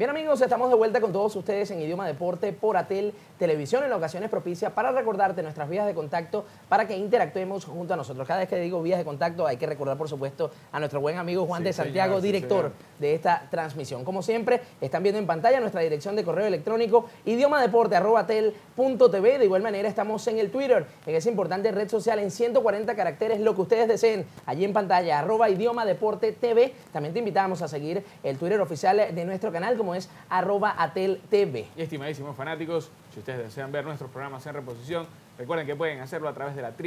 Bien amigos, estamos de vuelta con todos ustedes en Idioma Deporte por Atel Televisión, en ocasiones propicias para recordarte nuestras vías de contacto para que interactuemos junto a nosotros. Cada vez que digo vías de contacto hay que recordar por supuesto a nuestro buen amigo Juan de Santiago, director de esta transmisión. Como siempre, están viendo en pantalla nuestra dirección de correo electrónico idiomadeporte@atel.tv. De igual manera estamos en el Twitter, en esa importante red social en 140 caracteres, lo que ustedes deseen, allí en pantalla, @idiomadeporte.tv. También te invitamos a seguir el Twitter oficial de nuestro canal, como es @AtelTV. Y estimadísimos fanáticos, si ustedes desean ver nuestros programas en reposición, recuerden que pueden hacerlo a través de la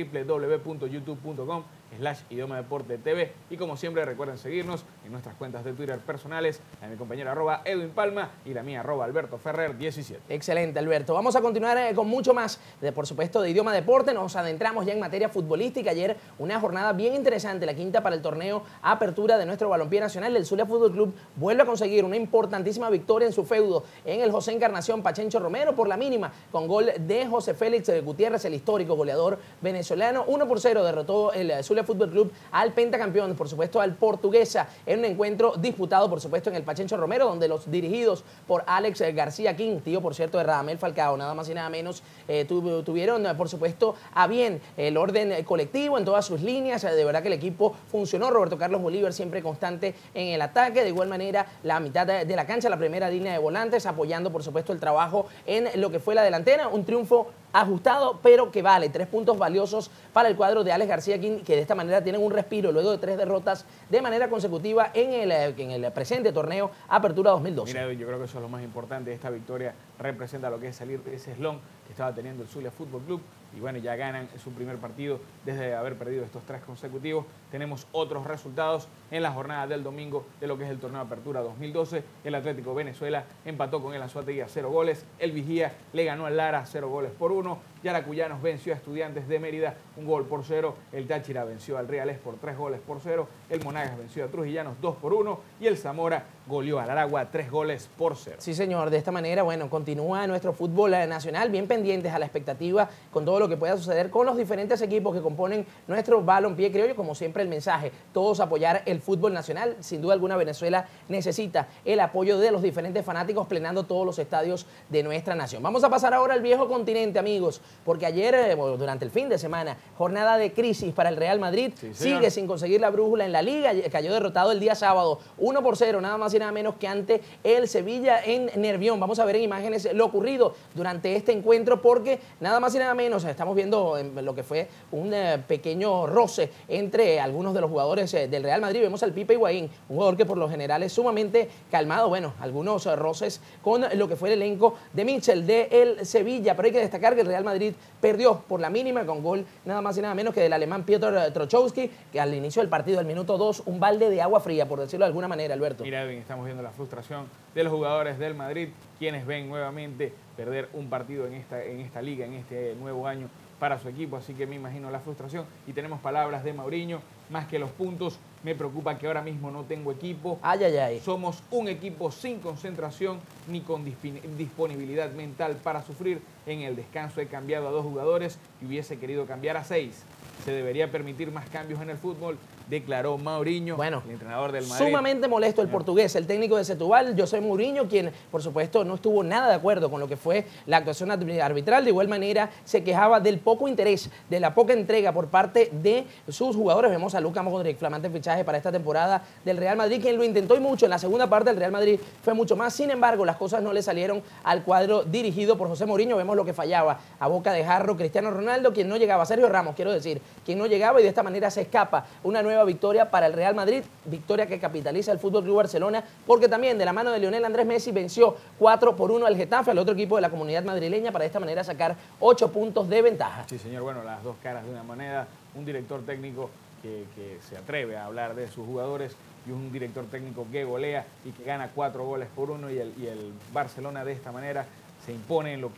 www.youtube.com/idiomadeporte.tv. Y como siempre, recuerden seguirnos en nuestras cuentas de Twitter personales, la de mi compañero @Edwin Palma y la mía @AlbertoFerrer17. Excelente, Alberto. Vamos a continuar con mucho más, por supuesto, de Idioma Deporte. Nos adentramos ya en materia futbolística. Ayer una jornada bien interesante, la quinta para el torneo Apertura de nuestro balompié nacional. El Zulia Fútbol Club vuelve a conseguir una importantísima victoria en su feudo en el José Encarnación Pachencho Romero por la mínima, con gol de José Félix Gutiérrez, el histórico goleador venezolano. 1-0 derrotó el Zulia Fútbol Club al pentacampeón, por supuesto al Portuguesa, en un encuentro disputado, por supuesto, en el Pachencho Romero, donde los dirigidos por Alex García King, tío, por cierto, de Radamel Falcao, nada más y nada menos, tuvieron, por supuesto, a bien el orden colectivo en todas sus líneas. De verdad que el equipo funcionó. Roberto Carlos Bolívar siempre constante en el ataque. De igual manera, la mitad de la cancha, la primera línea de volantes, apoyando, por supuesto, el trabajo en lo que fue la delantera. Un triunfo ajustado, pero que vale. 3 puntos valiosos para el cuadro de Alex García King, que de esta manera tienen un respiro luego de 3 derrotas de manera consecutiva en el presente torneo Apertura 2012. Mira, yo creo que eso es lo más importante. Esta victoria representa lo que es salir de ese eslón que estaba teniendo el Zulia Fútbol Club. Y bueno, ya ganan su primer partido desde haber perdido estos 3 consecutivos. Tenemos otros resultados en la jornada del domingo de lo que es el torneo Apertura 2012. El Atlético Venezuela empató con el Anzoátegui a 0 goles. El Vigía le ganó al Lara 0 goles por 1. Yaracuyanos venció a Estudiantes de Mérida 1 gol por 0. El Táchira venció al Reales por 3 goles por 0. El Monagas venció a Trujillanos 2 por 1. Y el Zamora goleó al Aragua 3 goles por 0. Sí, señor. De esta manera, bueno, continúa nuestro fútbol nacional, bien pendientes a la expectativa con todo lo que pueda suceder con los diferentes equipos que componen nuestro balompié criollo. Como siempre, el mensaje, todos apoyar el fútbol nacional. Sin duda alguna, Venezuela necesita el apoyo de los diferentes fanáticos plenando todos los estadios de nuestra nación. Vamos a pasar ahora al viejo continente, amigos, porque ayer, durante el fin de semana, jornada de crisis para el Real Madrid. Sí, sigue sin conseguir la brújula en la Liga. Cayó derrotado el día sábado 1-0, nada más y nada menos que ante el Sevilla en Nervión. Vamos a ver en imágenes lo ocurrido durante este encuentro, porque nada más y nada menos estamos viendo lo que fue un pequeño roce entre algunos de los jugadores del Real Madrid. Vemos al Pipe Higuaín, un jugador que por lo general es sumamente calmado. Bueno, algunos roces con lo que fue el elenco de Mitchell del Sevilla, pero hay que destacar que el Real Madrid perdió por la mínima con gol nada más y nada menos que del alemán Piotr Trochowski, que al inicio del partido, al minuto 2, un balde de agua fría, por decirlo de alguna manera, Alberto. Mira, Edwin, estamos viendo la frustración de los jugadores del Madrid, quienes ven nuevamente perder un partido en esta liga, en este nuevo año para su equipo, así que me imagino la frustración. Y tenemos palabras de Mourinho: más que los puntos, me preocupa que ahora mismo no tengo equipo. Ay, ay, ay. Somos un equipo sin concentración ni con disponibilidad mental para sufrir. En el descanso he cambiado a 2 jugadores y hubiese querido cambiar a 6. Se debería permitir más cambios en el fútbol, declaró Mourinho, el entrenador del Madrid. Sumamente molesto el portugués, el técnico de Setúbal, José Mourinho, quien por supuesto no estuvo nada de acuerdo con lo que fue la actuación arbitral. De igual manera se quejaba del poco interés, de la poca entrega por parte de sus jugadores. Vemos a Luka Modric, flamante fichaje para esta temporada del Real Madrid, quien lo intentó y mucho. En la segunda parte el Real Madrid fue mucho más. Sin embargo, las cosas no le salieron al cuadro dirigido por José Mourinho. Vemos lo que fallaba a boca de jarro Cristiano Ronaldo, quien no llegaba, Sergio Ramos, quiero decir, quien no llegaba, y de esta manera se escapa una nueva victoria para el Real Madrid, victoria que capitaliza el FC Barcelona, porque también de la mano de Lionel Andrés Messi venció 4-1 al Getafe, al otro equipo de la comunidad madrileña, para de esta manera sacar 8 puntos de ventaja. Sí, señor, bueno, las dos caras de una moneda, un director técnico que se atreve a hablar de sus jugadores y un director técnico que golea y que gana 4 goles por 1, y el Barcelona de esta manera se impone en lo que es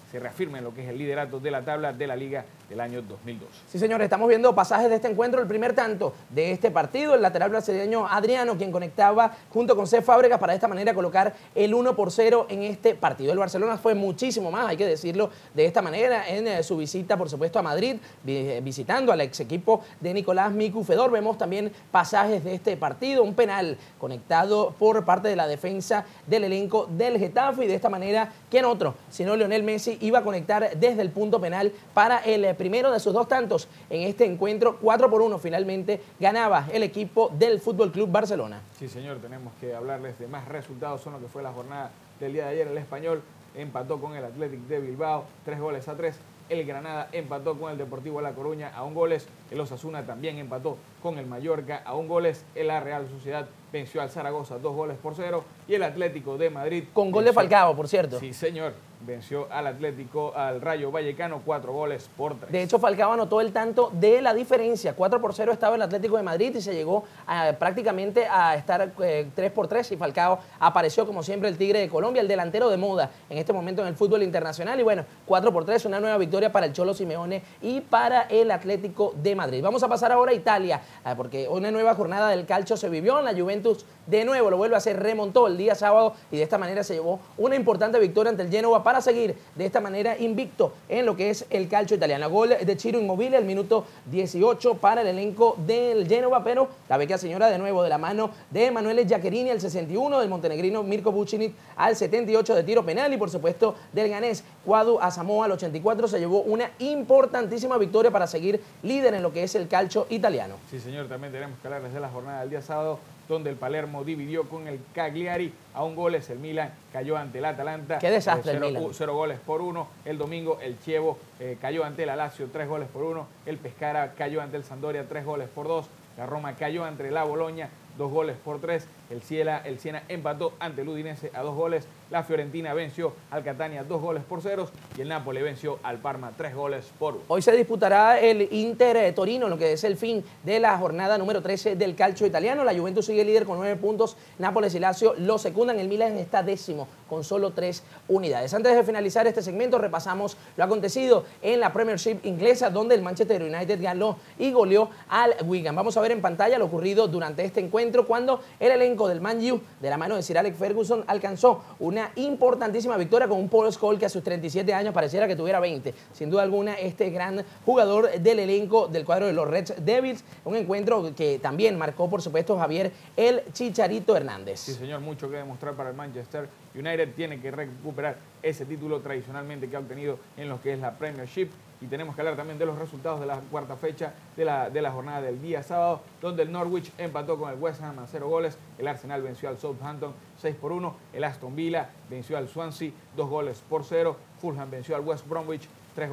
se reafirme en lo que es el liderato de la tabla de la Liga del año 2012. Sí, señores, estamos viendo pasajes de este encuentro. El primer tanto de este partido, el lateral brasileño Adriano, quien conectaba junto con Cesc Fábregas para de esta manera colocar el 1-0 en este partido. El Barcelona fue muchísimo más, hay que decirlo de esta manera, en su visita, por supuesto, a Madrid, visitando al ex equipo de Nicolás Miku Fedor. Vemos también pasajes de este partido, un penal conectado por parte de la defensa del elenco del Getafe, y de esta manera, ¿quién otro sino Lionel Messi iba a conectar desde el punto penal para el primero de sus dos tantos en este encuentro? 4-1 finalmente ganaba el equipo del Fútbol Club Barcelona. Sí, señor, tenemos que hablarles de más resultados. Son lo que fue la jornada del día de ayer. El Español empató con el Athletic de Bilbao 3-3. El Granada empató con el Deportivo La Coruña a 1 goles. El Osasuna también empató con el Mallorca a 1 goles. La Real Sociedad venció al Zaragoza 2-0. Y el Atlético de Madrid... Con gol de Falcao, por cierto. Sí, señor. Venció al Rayo Vallecano 4-3. De hecho, Falcao anotó el tanto de la diferencia. 4-0 estaba el Atlético de Madrid y se llegó prácticamente a estar 3-3. Y Falcao apareció, como siempre, el Tigre de Colombia, el delantero de moda en este momento en el fútbol internacional. Y bueno, 4-3, una nueva victoria para el Cholo Simeone y para el Atlético de Madrid. Vamos a pasar ahora a Italia, porque una nueva jornada del calcio se vivió. En la Juventus de nuevo lo vuelve a hacer, remontó el día sábado y de esta manera se llevó una importante victoria ante el Génova para seguir de esta manera invicto en lo que es el calcio italiano. Gol de Ciro Immobile al minuto 18 para el elenco del Génova, pero la vecchia señora de nuevo de la mano de Emanuele Giaccherini al 61, del montenegrino Mirko Vucinic al 78 de tiro penal, y por supuesto del ganés Kwadwo Asamoah al 84 se llevó una importantísima victoria para seguir líder en lo que es el calcio italiano. Sí, señor, también tenemos que hablarles de la jornada del día sábado, donde el Palermo dividió con el Cagliari a 1 goles. El Milan cayó ante el Atalanta. Qué desastre el Milan. 0-1. El domingo el Chievo cayó ante el Lazio 3-1. El Pescara cayó ante el Sampdoria 3-2. La Roma cayó ante la Bologna 2-3. El Siena empató ante el Udinese a 2 goles. La Fiorentina venció al Catania 2-0. Y el Napoli venció al Parma 3-1. Hoy se disputará el Inter Torino, lo que es el fin de la jornada número 13 del calcio italiano. La Juventus sigue líder con 9 puntos. Nápoles y Lazio lo secundan. El Milan está décimo con solo 3 unidades. Antes de finalizar este segmento, repasamos lo acontecido en la Premiership inglesa, donde el Manchester United ganó y goleó al Wigan. Vamos a ver en pantalla lo ocurrido durante este encuentro, cuando el elenco del Man U, de la mano de Sir Alex Ferguson, alcanzó una importantísima victoria con un Paul Scholes que a sus 37 años pareciera que tuviera 20. Sin duda alguna, este gran jugador del elenco del cuadro de los Red Devils. Un encuentro que también marcó, por supuesto, Javier el Chicharito Hernández. Sí, señor, mucho que demostrar para el Manchester United. Tiene que recuperar ese título tradicionalmente que ha obtenido en lo que es la Premiership. Y tenemos que hablar también de los resultados de la cuarta fecha de la jornada del día sábado, donde el Norwich empató con el West Ham a 0 goles. El Arsenal venció al Southampton 6-1. El Aston Villa venció al Swansea 2-0. Fulham venció al West Bromwich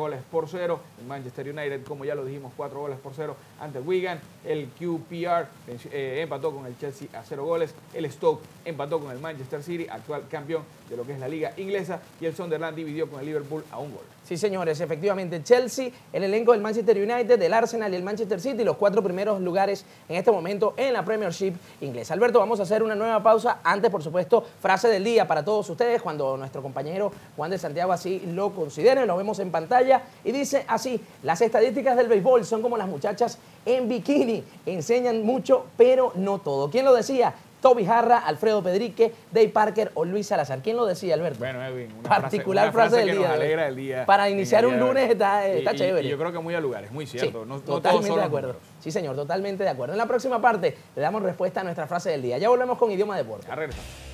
3-0. El Manchester United, como ya lo dijimos, 4-0 ante el Wigan. El QPR empató con el Chelsea a 0 goles. El Stoke empató con el Manchester City, actual campeón de lo que es la liga inglesa. Y el Sunderland dividió con el Liverpool a 1 gol. Sí, señores, efectivamente, Chelsea, el elenco del Manchester United, del Arsenal y el Manchester City, los 4 primeros lugares en este momento en la Premiership inglesa. Alberto, vamos a hacer una nueva pausa. Antes, por supuesto, frase del día para todos ustedes, cuando nuestro compañero Juan de Santiago así lo considere. Lo vemos en pantalla y dice así: las estadísticas del béisbol son como las muchachas en bikini, enseñan mucho, pero no todo. ¿Quién lo decía? Toby Jarra, Alfredo Pedrique, Dave Parker o Luis Salazar. ¿Quién lo decía, Alberto? Bueno, Edwin, una particular frase del que día. Nos alegra el día. Para iniciar un lunes está chévere. Y yo creo que muy a lugares, muy cierto. Sí, no totalmente todos de acuerdo. Sí, señor, totalmente de acuerdo. En la próxima parte le damos respuesta a nuestra frase del día. Ya volvemos con Idioma Deporte. Ya regresamos.